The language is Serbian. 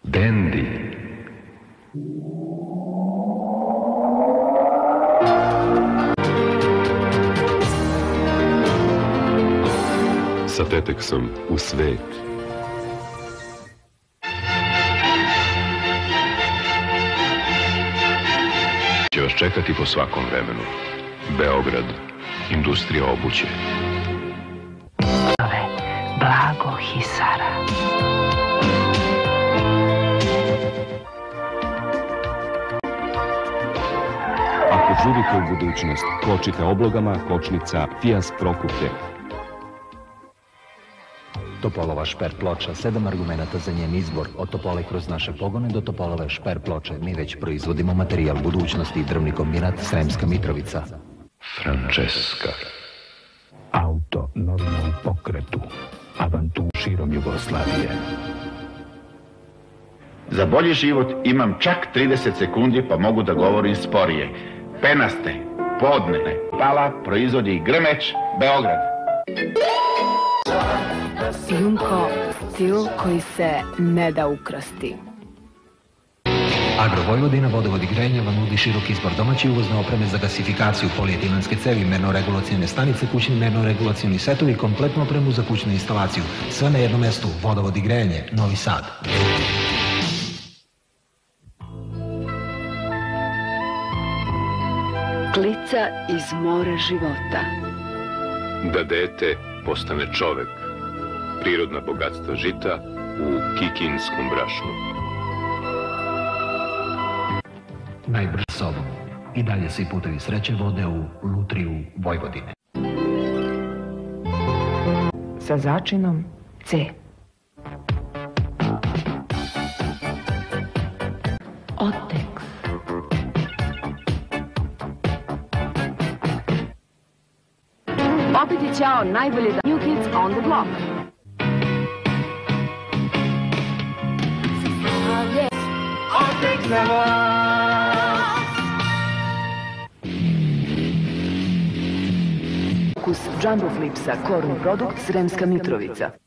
Dandy. Sa Teteksom u svet. Će vas čekati po svakom vremenu. Beograd, industrija obuće. Blago Hisara. Ako živite u budućnost, kočite oblogama kočnica Fias Prokupe. Topolova šper ploča, 7 argumenta za njen izbor. Od Topole kroz naše pogone do Topolove šper ploče. Mi već proizvodimo materijal budućnosti, drvni kombinat Sremska Mitrovica. Francesca. Auto, novina u pokretu. Avantu širom Jugoslavije. Za bolji život imam čak 30 sekundi pa mogu da govorim sporije. Penaste, podne, Pala proizvodi Grmeć, Beograd. Jumko, stil koji se ne da ukrasti. Agro Vojvodina, vodovod i grejanje vam nudi širok izbor domaće uvozne opreme za gasifikaciju, polietilenske cevi, merno-regulacijne stanice, kućni merno-regulacijni setovi, kompletnu opremu za kućnu instalaciju. Sve na jednom mestu, vodovod i grejanje, Novi Sad. Klica iz mora života. Da dete postane čovek. Prirodna bogatstva žita u kikinskom brašnu. Najbrž sobom. I dalje se i putevi sreće vode u Lutriju Vojvodine. Sa začinom C. Oteks. Opet je ćao najbolje da New Kids on the Block. Oteks za vas. Ukus Jumbo Flipsa, korni produkt Sremska Mitrovica.